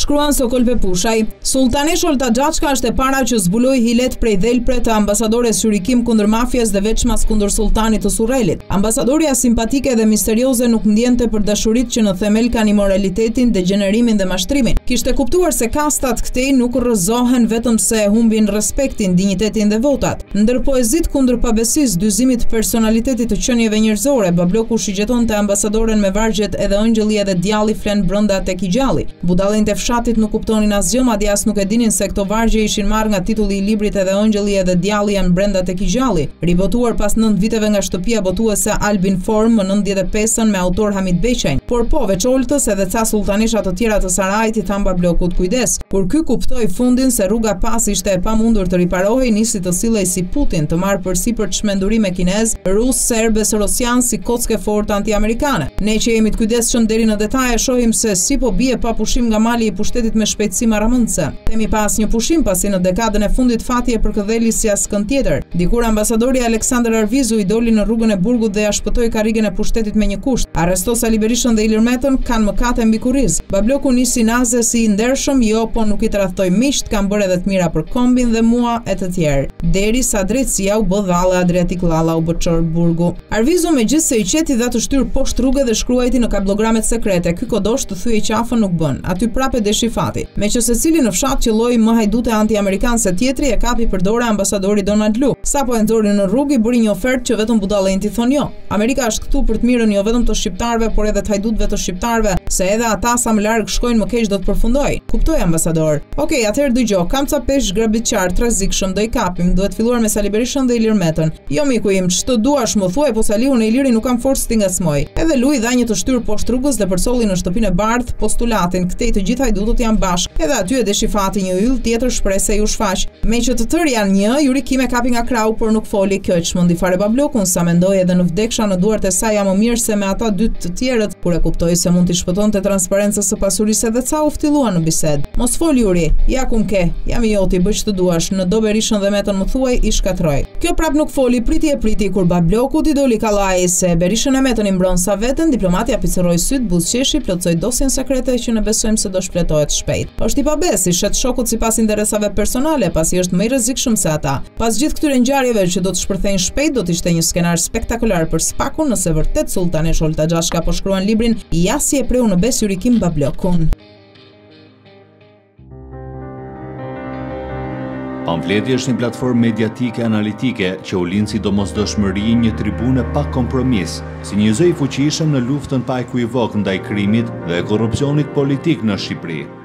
Shkruan Sokol Pepushaj, Sultani Sholta Xhaçka është e para që zbuloi hilet prej dhelpre të ambasadores Syrikim kundër mafjes dhe veçmas kundër sultanit të Surrelit. Ambasadoria simpatike dhe misterioze nuk ndjente për dashuritë që në themel kanë immoralitetin, degenerimin dhe mashtrimin. Kishte kuptuar se kastat këtej nuk rrëzohen vetëm se humbin respektin, dinjitetin dhe votat. Ndër poezit kundër pabesisë, dyzimit personalitetit të qenieve njerëzore, Babloku shigjetonte ambasadoren me vargjet edhe ëngjëlli edhe djalli flen brenda tek i gjalli. Budallënët e fshatit nuk kuptonin asgjë, madje as nuk e dinin se këto vargje ishin marrë nga titulli i librit edhe ëngjëlli edhe djalli janë brenda tek i gjalli, ribotuar pas 9 viteve nga shtëpia botuese Albin Form më 95-ën me autor Hamid Beqajn. Por po, veç Oltës edhe ca sultanisha të tjera të Sarajit i than Bablokut kujdes. Kur ky kuptoi fundin se rruga pas ishte e pamundur të riparohej, nisi të sillej si Putin të marrë përsipër çmenduri me kinez, rus, serb, rosian si kocke fortë anti-amerikane. Ne që jemi të kujdesshëm deri në detaje shohim se si po bie pa pushim nga mali i pushtetit me shpejtësi maramundse. Themi pas një pushim pasi në dekadën e fundit fati e përkëdheli si askën tjetër. Dikur ambasadori Aleksandar Arvizu i doli në rrugën e Burgut dhe ja shpëtoi karrigen e pushtetit me një kusht. Arrestos Sali Berishën dhe Ilir Metën kanë mëkate mbi kurriz. Babloku nisi naze si i ndershëm, jo, po nuk i tradhtoi miqt, kanë bërë edhe të mira për kombin dhe mua e të tjerë. Derisa drejtësia u bë dhalle, Adriatik Llalla u bë çor Burgu. Arvizu megjithse i qeti dha të shtyr poshtë rrugë dhe shkruajti në kablogramet sekrete, ky kodosh të thyej qafën nuk bën. Aty prapë deshi fati. Me që secili në fshat qelloi më hajdute anti-amerikan se tjetri, e kapi për dorë ambasadori Donald Lu. Sapo e nxori në rrugë i bëri një ofertë që vetëm budallënti thonë jo. Amerika është këtu për të mirën jo vetëm të shqiptarëve, por edhe të hajdutëve të shqiptarëve, se edhe ata sa më larg shkojnë më keq do të përfundojë. Kuptoi ambasador. Okej, atëherë dëgjoj, kam ca peshë grabitçar të rrezikshëm, do i kapim, duhet filluar me Sali Berishën dhe Ilir Metën. Jo miku im, ç'të duash më thuaj, po Saliu në Iliri nuk kam forcë ti ngacmoj. Edhe Lu i dha një të shtyr poshtë rrugës dhe përsolli në shtëpinë e bardh postulatin, këtej të gjithë hajdutët janë bashkë. Edhe aty e deshi fati një yll tjetër shpresë ju shfaq. Me që të tërë janë një, Juri Kime kapi nga krau, por nuk foli. Kjo e çmendi fare Bablokun, sa mendoi edhe në vdeksha në duart e saj jam më mirë se me ata dy të tjerët, kur e kuptoi se mund t'i shpëtonte transparencës së pasurisë edhe ca u ftyllua në bisedë. Mos fol Juri, ja kum ke, jam i joti, bëj ç'të duash, në do Berishën dhe Metën më thuaj, i shkatroj. Kjo prap nuk foli, priti e priti kur Bablokut i doli kallai se Berishën e Metën i mbron sa veten, diplomati apicëroi syt, buzëqeshi, plotsoi dosjen sekrete që ne besojmë se do shpletohet shpejt. Është i pabes, i shet shokut sipas interesave personale, pasi është më i rrezikshëm se ata. Pas gjithë këtyre ngjarjeve që do të shpërthejnë shpejt, do të ishte një skenar spektakolar për Spakun nëse vërtet Sultani Sholta Xhaçka po shkruan librin Ja si e preu në bes Juri Kim Bablokun. Pamfleti është një platformë mediatike analitike që u lind si domosdoshmëri një tribune pa kompromis, si një zë i fuqishëm në luftën pa ekuivok ndaj krimit dhe korrupsionit politik në Shqipëri.